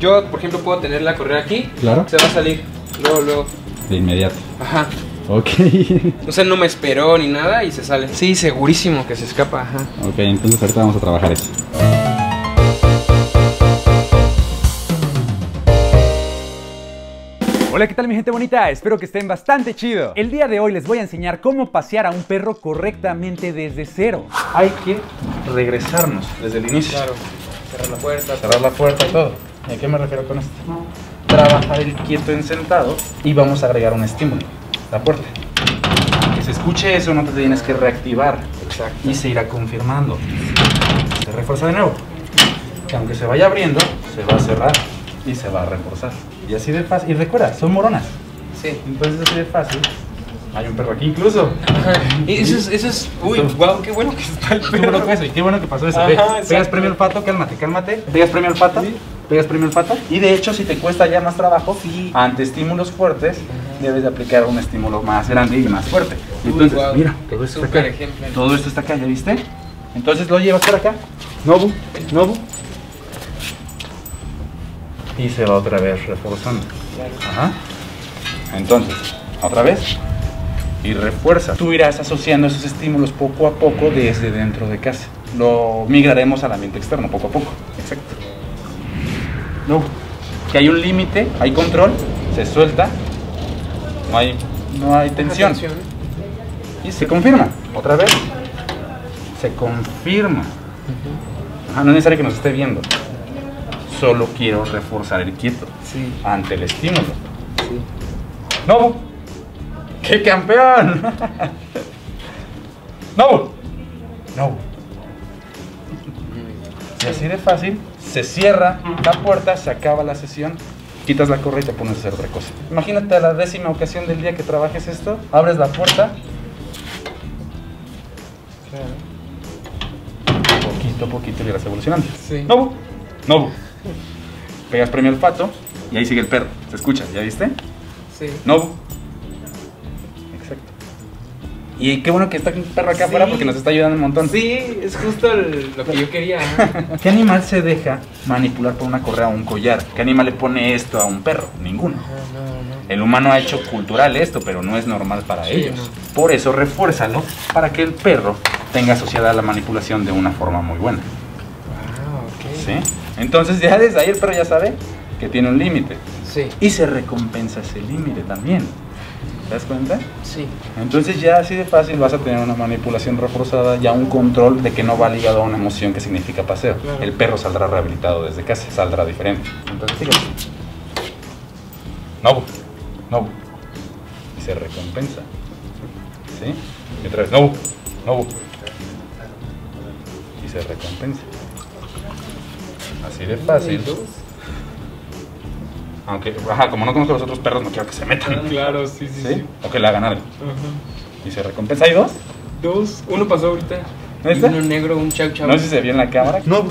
Yo, por ejemplo, puedo tenerla correr aquí. Claro. Se va a salir luego. De inmediato. Ajá. Ok. O sea, no me esperó ni nada y se sale. Sí, segurísimo que se escapa, ajá. Ok, entonces ahorita vamos a trabajar eso. Hola, ¿qué tal mi gente bonita? Espero que estén bastante chido. El día de hoy les voy a enseñar cómo pasear a un perro correctamente desde cero. Hay que regresarnos desde el inicio. Claro. Cerrar la puerta. Cerrar la puerta y todo. ¿Y a qué me refiero con esto? Trabajar el quieto en sentado y vamos a agregar un estímulo. La puerta. Que se escuche eso, no te tienes que reactivar. Exacto. Y se irá confirmando. Se refuerza de nuevo. Que aunque se vaya abriendo, se va a cerrar y se va a reforzar. Y así de fácil. Y recuerda, son moronas. Sí. Entonces así de fácil. Hay un perro aquí incluso. Ajá. Y eso es. Uy, wow, qué bueno que está el Qué perro. bueno que eso, y qué bueno que pasó eso. Ajá, Ve, exacto. pegas premio olfato, cálmate, cálmate. Pegas premio olfato, Sí. pegas premio olfato. Y de hecho, si te cuesta ya más trabajo, Sí. ante estímulos fuertes, debes de aplicar un estímulo más grande y más fuerte. Entonces, Wow. mira, todo esto está Súper acá. ejemplo. Todo esto está acá, ¿ya viste? Entonces lo llevas por acá. Nobu, Nobu. Y se va otra vez reforzando. Ajá. Entonces, otra vez. Y refuerza. Tú irás asociando esos estímulos poco a poco desde dentro de casa. Lo migraremos al ambiente externo poco a poco. Exacto. No. Que hay un límite, hay control, se suelta, no hay tensión. Y se confirma. Otra vez. Se confirma. Ajá, no es necesario que nos esté viendo. Solo quiero reforzar el quieto. Sí. Ante el estímulo. Sí. ¡No! ¡Qué campeón! ¡No! ¡No! Y así de fácil, se cierra la puerta, se acaba la sesión, quitas la correa y te pones a hacer otra cosa. Imagínate a la 10ª ocasión del día que trabajes esto, abres la puerta, poquito a poquito irás evolucionando. Sí. ¡No! ¡No! Pegas premio olfato y ahí sigue el perro. ¿Se escucha? ¿Ya viste? Sí. No. Exacto. Y qué bueno que está un perro acá afuera porque nos está ayudando un montón. Sí, es justo lo que yo quería. ¿Qué animal se deja manipular por una correa o un collar? ¿Qué animal le pone esto a un perro? Ninguno. No. El humano ha hecho cultural esto, pero no es normal para Sí, ellos. no. Por eso refuérzalo para que el perro tenga asociada la manipulación de una forma muy buena. Ah, ok. ¿Sí? Entonces ya desde ahí el perro ya sabe que tiene un límite. Sí. Y se recompensa ese límite también. ¿Te das cuenta? Sí. Entonces ya así de fácil vas a tener una manipulación reforzada, ya un control de que no va ligado a una emoción que significa paseo. Claro. El perro saldrá rehabilitado desde casa, saldrá diferente. Entonces fíjate. No. Y se recompensa. ¿Sí? Y otra vez, no. Y se recompensa. Así de fácil. Aunque, como no conozco a los otros perros, no quiero que se metan. Claro, sí. O que le hagan algo. Ajá. Y se recompensa. ¿Hay dos? Uno pasó ahorita. ¿Viste? Y uno negro, un chau. No sé si se vio en la cámara. No.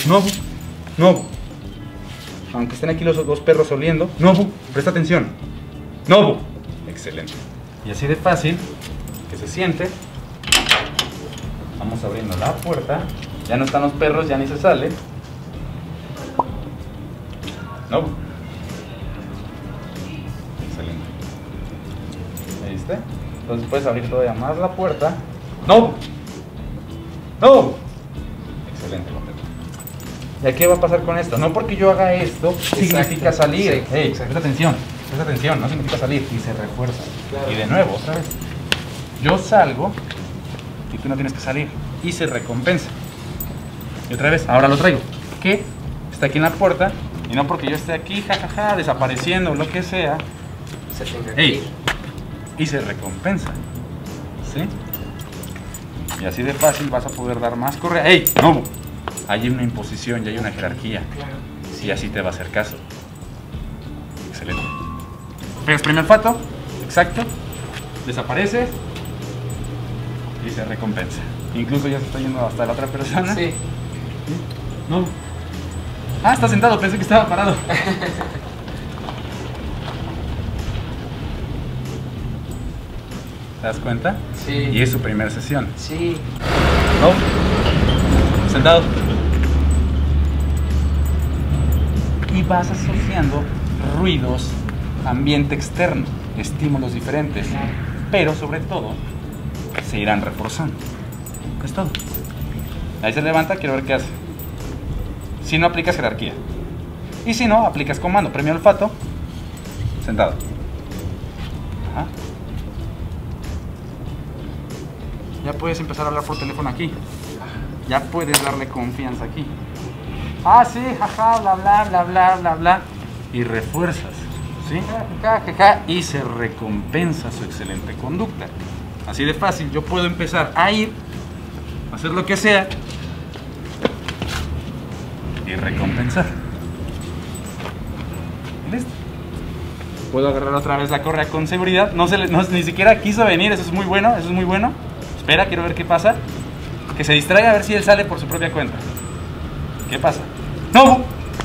Aunque estén aquí los dos perros oliendo. No, presta atención. No. Excelente. Y así de fácil, que se siente. Vamos abriendo la puerta. Ya no están los perros, ya ni se sale. No. Excelente. ¿Viste? Entonces puedes abrir todavía más la puerta. No. Excelente. ¿Y a qué va a pasar con esto? No porque yo haga esto significa salir. Sí, Presta atención, no significa salir. Y se refuerza. Claro. Y de nuevo, otra vez. Yo salgo y tú no tienes que salir. Y se recompensa. Y otra vez, ahora lo traigo. ¿Qué? Está aquí en la puerta. Y no porque yo esté aquí, jajaja, desapareciendo o lo que sea. Se tenga que ¡Ey! ir. Y se recompensa. ¿Sí? Y así de fácil vas a poder dar más correa. ¡Ey! ¡No! Hay una imposición y hay una jerarquía. Claro. Si así te va a hacer caso. Excelente. Pegas primer olfato. Exacto. Desapareces. Y se recompensa. Incluso ya se está yendo hasta la otra persona. Sí. No. Ah, está sentado. Pensé que estaba parado. ¿Te das cuenta? Sí. Y es su primera sesión. Sí. No. Sentado. y vas asociando ruidos, ambiente externo, estímulos diferentes, pero sobre todo se irán reforzando. Es todo. Ahí se levanta, quiero ver qué hace. Si no, aplicas jerarquía. Y si no, aplicas comando. Premio olfato, sentado. Ajá. Ya puedes empezar a hablar por teléfono aquí. Ya puedes darle confianza aquí. Ah, sí, jaja, bla, bla, bla, bla, bla, bla. Y refuerzas, ¿sí? Y se recompensa su excelente conducta. Así de fácil, yo puedo empezar a ir, a hacer lo que sea y recompensar. ¿Listo? Puedo agarrar otra vez la correa con seguridad. Ni siquiera quiso venir, eso es muy bueno, eso es muy bueno. Espera, quiero ver qué pasa. Que se distraiga a ver si él sale por su propia cuenta. ¿Qué pasa? ¡No!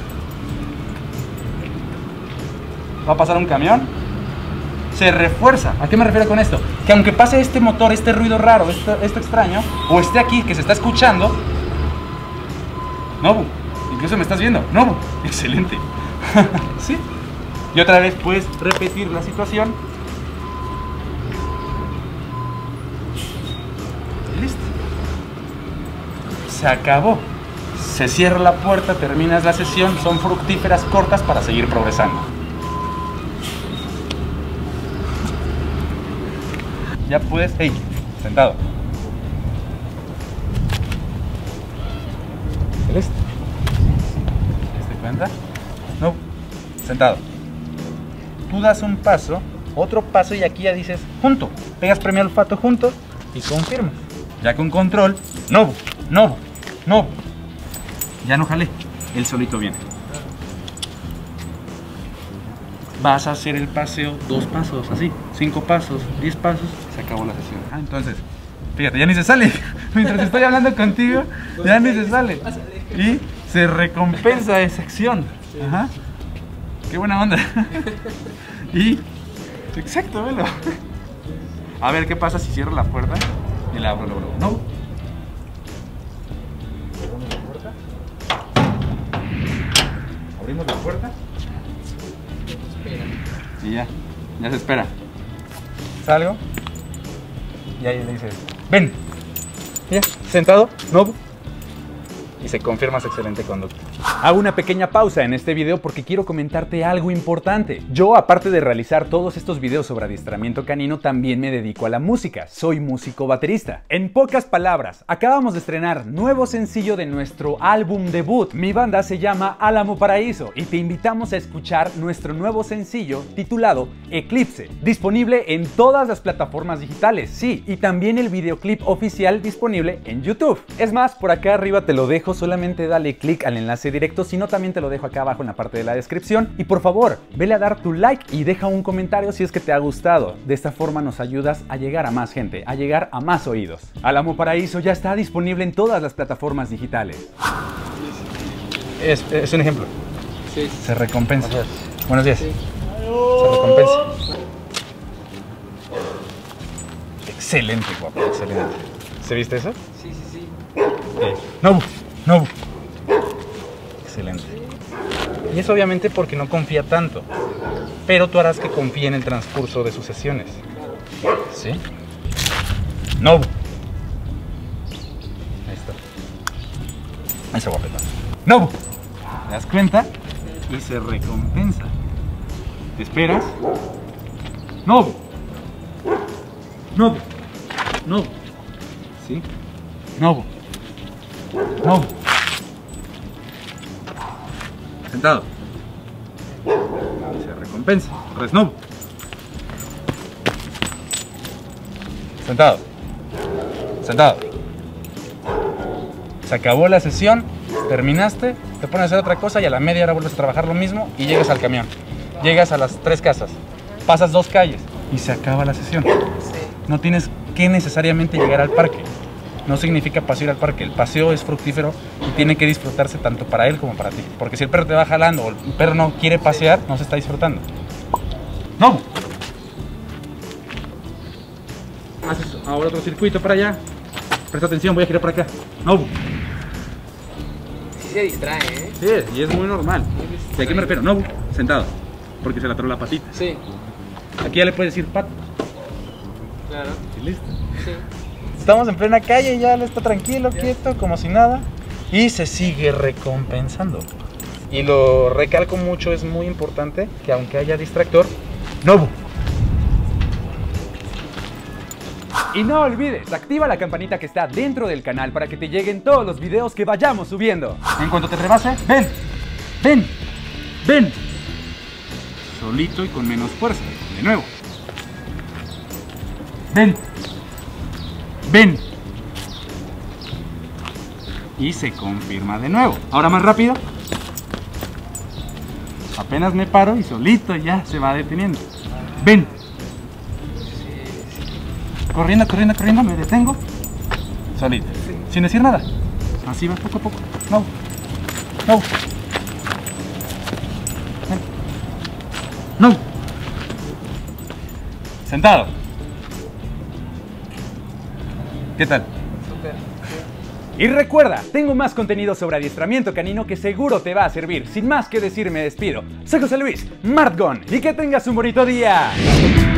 Va a pasar un camión. Se refuerza. ¿A qué me refiero con esto? Que aunque pase este motor, este ruido raro, esto extraño, o esté aquí, que se está escuchando. ¡No! Incluso me estás viendo. ¡No! Excelente. ¿Sí? Y otra vez puedes repetir la situación. Listo. Se acabó. Se cierra la puerta, terminas la sesión. Son fructíferas cortas para seguir progresando. Ya puedes... ¡Hey! Sentado. ¿Listo? ¿Te diste cuenta? No. Sentado. Tú das un paso, otro paso y aquí ya dices junto. Pegas premio olfato junto y confirmas. Ya con control. No, no, no. Ya no jalé. Él solito viene. Vas a hacer el paseo 2 pasos, así. 5 pasos, 10 pasos. Se acabó la sesión. Entonces, fíjate, ya ni se sale. Mientras estoy hablando contigo, ya ni se sale. Y se recompensa esa acción. Ajá. Qué buena onda. Y... exacto, velo. A ver qué pasa si cierro la puerta y la abro luego. No. Abrimos la puerta. Y ya se espera. Salgo. Y ahí le dices, ven. Y ya, sentado, no. Y se confirma su excelente conducta. Hago una pequeña pausa en este video porque quiero comentarte algo importante. Yo, aparte de realizar todos estos videos sobre adiestramiento canino, también me dedico a la música. Soy músico baterista. En pocas palabras, acabamos de estrenar nuevo sencillo de nuestro álbum debut. Mi banda se llama Álamo Paraíso y te invitamos a escuchar nuestro nuevo sencillo titulado Eclipse, disponible en todas las plataformas digitales, sí, y también el videoclip oficial disponible en YouTube. Es más, por acá arriba te lo dejo, solamente dale clic al enlace directo, si no también te lo dejo acá abajo en la parte de la descripción. Y por favor, vele a dar tu like y deja un comentario si es que te ha gustado. De esta forma nos ayudas a llegar a más gente, a llegar a más oídos. Álamo Paraíso ya está disponible en todas las plataformas digitales. Es un ejemplo. Sí. Se recompensa. Buenos días. Sí. Se recompensa. Excelente, guapo, excelente. ¿Se viste eso? Sí, sí, sí. No, no. Excelente. Y es obviamente porque no confía tanto, pero tú harás que confíe en el transcurso de sus sesiones. ¿Sí? No. Ahí está. Eso, guapetón. No. ¿Te das cuenta? Y se recompensa. ¿Te esperas? No. No. No. ¿Sí? No. No. Sentado. Se recompensa. Resnudo. Sentado. Sentado. Se acabó la sesión, terminaste, te pones a hacer otra cosa y a la media hora vuelves a trabajar lo mismo y llegas al camión. Llegas a las 3 casas, pasas 2 calles y se acaba la sesión. No tienes que necesariamente llegar al parque. No significa paseo ir al parque. El paseo es fructífero y tiene que disfrutarse tanto para él como para ti. Porque si el perro te va jalando o el perro no quiere pasear, no se está disfrutando. ¡No! Haces ahora otro circuito para allá. Presta atención, voy a girar para acá. ¡No! Sí se distrae, ¿eh? Sí, y es muy normal. ¿De qué me refiero? No, sentado, porque se le atoró la patita. Sí, Aquí ya le puedes decir pat. claro. Y listo. Sí. Estamos en plena calle, ya él está tranquilo, quieto, como si nada. Y se sigue recompensando. Y lo recalco mucho, es muy importante que aunque haya distractor, no. Y no olvides, activa la campanita que está dentro del canal para que te lleguen todos los videos que vayamos subiendo. En cuanto te rebase, ven, ven, ven. Solito y con menos fuerza. De nuevo. Ven, ven. Y se confirma de nuevo. Ahora más rápido. Apenas me paro y solito ya se va deteniendo. Ven. Corriendo, corriendo, corriendo, me detengo. Solito. Sin decir nada. Así va poco a poco. No. No. No. Sentado. ¿Qué tal? Y recuerda, tengo más contenido sobre adiestramiento canino que seguro te va a servir. Sin más que decir, me despido. Soy José Luis Martgon y que tengas un bonito día.